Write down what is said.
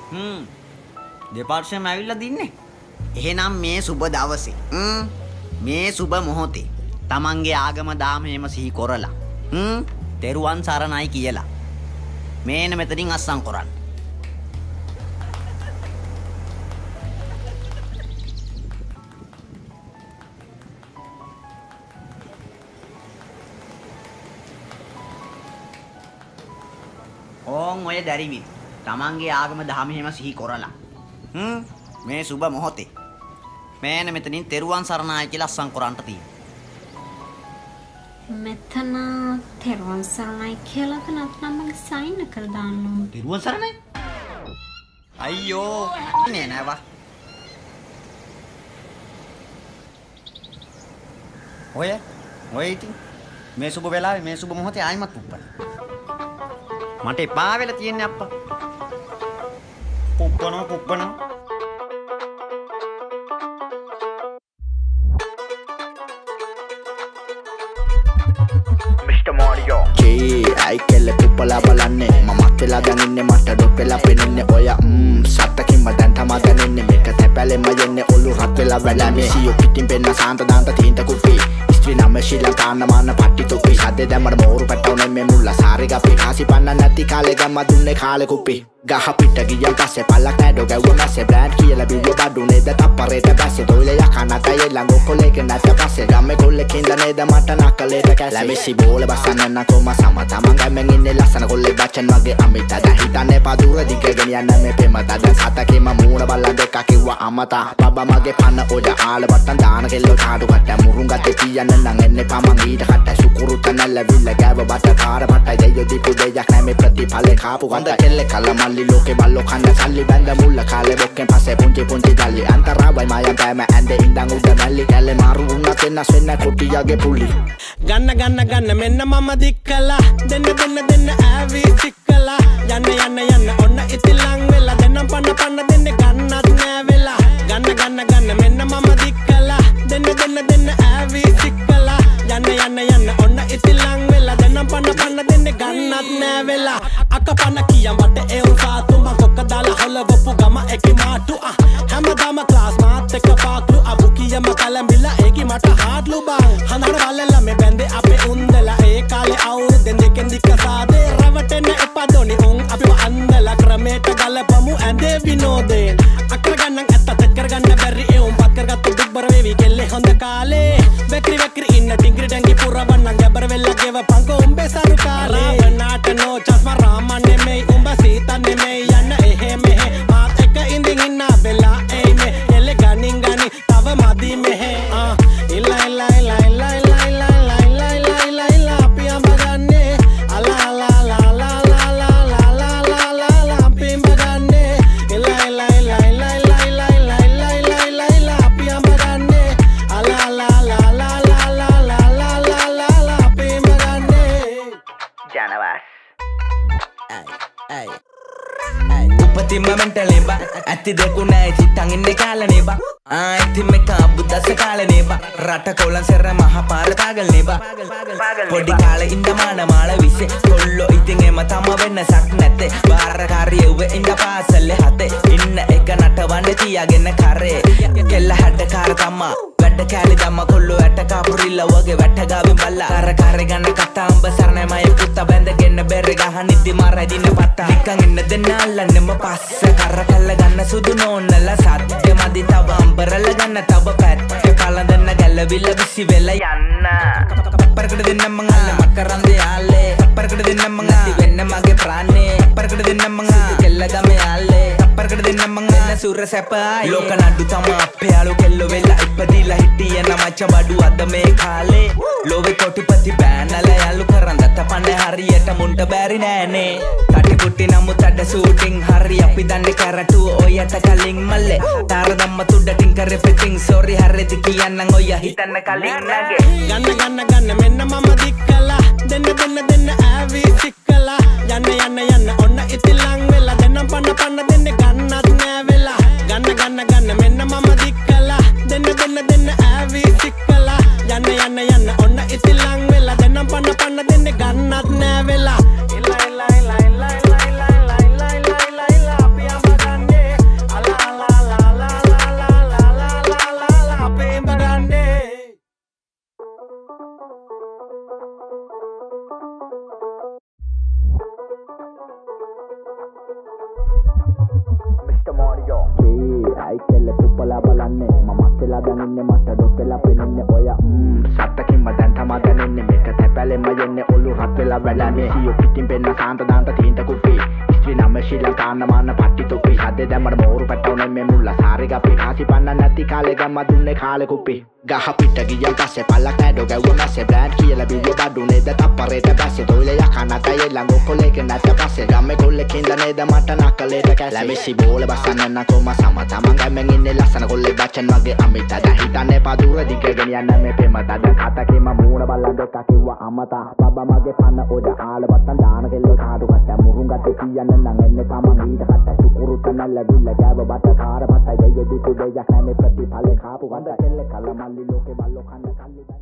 දෙපාර්ශ්වයම ඇවිල්ලා දින්නේ. එහෙනම් මේ සුබ දවසේ මේ සුබ මොහොතේ තමන්ගේ ආගම දාම එහෙම සිහි කරලා තෙරුවන් සරණයි කියලා මේන මෙතනින් අස්සම් කරන්න. ඕන් ඔය දැරිවි තමන්ගේ ආගම දහම එහෙම සිහි කරලා මේ සුබ මොහොතේ මේන මෙතනින් තෙරුවන් සරණයි කියලා අස්සම් කරන්න තියෙනවා. මෙතන තෙරුවන් සරණයි කියලා නැත්නම් මම සයින් කරලා දාන්න ඕන. තෙරුවන් සරණයි? අයියෝ නේ නෑවා. ඔය ඉතින් මේ සුබ වෙලාවේ මේ සුබ මොහොතේ ආයිමත් පුප්පන. මට එපා වෙලා තියෙන්නේ අප්පා. පුප්පන. Mr. Mario ai kelle puppala balanne mamat vela daninne mata dot vela penenne oya sattakin madan tama daninne meka tepale mayenne olu rat vela velame siyo pitin penna santa danta tinta kuppi istri nama shila kana mana patti tuppi sadde damar moru pattawne me mulla sare gapi kasi panna nati kale gamma dunne kale kuppi ගහ පිට ගියන් පස්සේ පල්ලක් නැඩෝ ගැව්ව මැස්සේ brand කියලා බියෝ බඩු නේද තප්පරේට බැස්සේ තොইলে යකනතය ළඟ කොලේක නැත පස්සේ ගම්මේ කොල්ලකින්ද නේද මට නකලේට කැස්සේ ලැබෙසි බෝල බස්සන්න නකොම සම තමන් ගැම්මෙන් ඉන්නේ ලස්සන කොල්ලේ බච්චන් වගේ අමිත දැන් හිතන්නේ පදුර දිගගෙන යන්න මේ පෙමත දැන් සතකේම මූණ බල්ලා දෙක කිව්වා අමතා බබා මගේ පන්න ඔඩ ආල වට්ටන් දාන කෙල්ලෝ තාඩු කට මුරුන් ගත්තේ තියන්න නම් එන්නේ පමන් ඊට කට සුකුරුත නැල්ලවිල්ල ගෑව බට කාර පට්ටයි දෙයෝ දීපු දෙයක් නැ මේ ප්‍රතිඵලේ කාපු ගඳ කෙල්ලේ කලම loke ballo kanna salli banda mulla kale bokken passe punti jalli antara wai maya pෑම ඇඳේ ඉඳන් උඩ මැල්ලි කැලේ මාරු වුණත් එන්න සෙන්න කොටියගේ පුලි ගන්න මෙන්න මම දික්කලා දෙන්න ආවි සික්කලා යන්න ඔන්න ඉතිලං වෙලා දෙන්නම් පන්න දෙන්නේ ගන්නත් නෑ වෙලා ගන්න මෙන්න මම දික්කලා දෙන්න ආවි සික්කලා යන්න ඔන්න ඉතිලං වෙලා දෙන්නම් පන්න දෙන්නේ ගන්නත් නෑ වෙලා අකපන කියම් වට ඒ උසාතු මං කොක්ක දාලා හොලවපු ගම එකේ මාටු හැමදාම ක්ලාස් මාත් එක්ක පාක්ලු අබු කියම කලඹිලා ඒකි මට හාඩ්ලු බං හඳන වලලා මේ බැන්දේ අපේ උන්දලා ඒ කාලේ අවුරුද්දෙන් දෙකෙන් දික්ක සාදේ රවටෙන්න එපා දොනි උන් අපිව අන්දලා ක්‍රමයට ගලපමු ඇඳේ විනෝදයෙන් අක්කර ගන්නන් ඇත්ත තෙත් කරගන්න බැරි ඒ උන් පත් කරගත්තු දුබ්බර වේවි කෙල්ලේ හොඳ කාලේ වැක්‍රි ඉන්න ටිංග්‍රි ටැංගි පුරවන්න ගැබර වෙලා ගෙව පංකෝ උඹේ සරු කාලේ වනාට නෝ චස්ම රාමන්නේ මේ උඹ සීතන්නේ මේ යන්න එහෙ මෙහෙ මාත් එක ඉඳින් ඉන්න වෙලා ඒ මේ එල්ල ගනින් තව මදි මෙහෙ ඉල්ලා අපි අඹ ගන්නේ අලා අපි අඹ ගන්නේ ඉල්ලා අපි අඹ ගන්නේ අලා අපි අඹ ගන්නේ ජනවාස් උපතින්ම මෙන්ටලේ බා ඇති දෙකු නෑ සිතන් ඉන්නේ කාලනේ බා ඉතින් මේක අබුදස කාලනේ බා රට කොලන් සෙර මහ පාර තාගල්නේ බා පොඩි කාලේ ඉඳ මාල විසේ කොල්ලෝ ඉතින් එම තම වෙන්නසක් නැත්තේ බාරකාරිය උවේ ඉඳ පාසලේ හතේ ඉන්න එක නටවන්නේ තියාගෙන කරේ කෙල්ල හැඩ කාර තමා වැඩ කැලි දම්ම කොල්ලෝ ඇට කාපුරිල්ල වගේ වැට ගාවින් බල්ලා කර ගන්න කතා උඹ සරණයි මයි පුතා බැඳගෙන බෙර ගහන ඉදි මාරදින පත්තා නිකන් ඉන්න දෙන්න අල්ලන්නෙම පස්ස කර කල්ල ගන්න සුදු නෝන්නලා සත්‍ය මදි තව අම්බරල ගන්න තව පැත්ත කලඳන්න ගැලවිල විසි වෙලා යන්න පරකට දෙන්න මං අල්ල මකරන්දේ ආලේ පරකට දෙන්න මං අති වෙන්න මගේ ප්‍රාණේ පරකට දෙන්න මං කෙල්ල ගමේ ආලේ පරකට දෙන්න මං වෙන්න සුර සැපයි ලෝක නඩු තම අපේ යාළු කෙල්ල වෙලා ඉපදිලා හිටිය නමච්ච බඩු අද මේ කාලේ ලෝවේ කොටිපති බෑනලා යාළු කරන් දත පන්නේ හරියට මුන්ට බැරි නෑනේ කටි පුටි නමුත් අඩ සූටින් හරි අපි දන්නේ කරටු ඔයට කලින් මල්ලේ තාර දම්ම තුඩටින් කරේ පිටින් සෝරි හරිද කියන්නම් ඔය හිතන්න කලින් නැගේ ගන්න මෙන්න මම දික්කලා දෙන්න ආවි සික්කලා යන්න ඔන්න ඉතිලං වෙලා දෙන්නම් පන්න දෙන්නේ ගන්නත් නෑ වෙලා ගන්න මෙන්න මම දික්කලා දෙන්න ආවි සික්කලා යන්න ඔන්න ඉතිලං වෙලා දෙන්නම් පන්න දෙන්නේ ගන්නත් නෑ වෙලා ඉල්ලා අපි අඹ ගන්න වැලමේ සියෝ පිටින් පෙන්න සාන්ත දාන්ත තීන්ත කුප්පි ස්ත්‍රී නම ශ්‍රී ලංකාන මාන පට්ටි තුප්පි හදේ දැම්මට මෝරු පැටවුනේ මේ මුල්ලා සාරේ ගප්පි කාසි පන්න නැති කාලේ ගම්ම දුන්නේ කාලේ කුප්පි ගහ පිට ගියන් පස්සේ පල්ලක් නැඩෝ ගැව්ව මැස්සේ බ්‍රෑන්ඩ් කියලා බියෝ බඩුනේ ද තප්පරේට බැස්සේ තොইলে යකනත යෙල්ලං ඔක්කොලේක නැත පස්සේ ගම්මේ කොල්ලෙකින්ද නේද මට නකලේට කැස්සේ ලැබෙසි බෝල බස්සන්න නකොම සම තමන් ගම්මෙන් ඉන්නේ ලස්සන කොල්ලේ බච්චන් වගේ අමිත ද හිතන්නේ පදුර දිගගෙන යන්න මේ පෙම තද කතකේ මම මූණ බල්ලා දෙක කිව්වා අමතා බබා මගේ පන්න ඔඩ ආල වත්තන් දාන කෙල්ලෝ කාඩු කට මුරුන් ගත්තේ කියන්න නම් එන්නේ තමන් ඊට කට සුකුරු තනල්ල විල්ල ගෑව බට කාර පට්ටයි දෙයෝ දීපු දෙයක් නැමේ ප්‍රතිඵලේ කාපු වඳ කෙල්ල කලමල්ලි ලෝකේ බල්ලෝ කන්න කල්ලි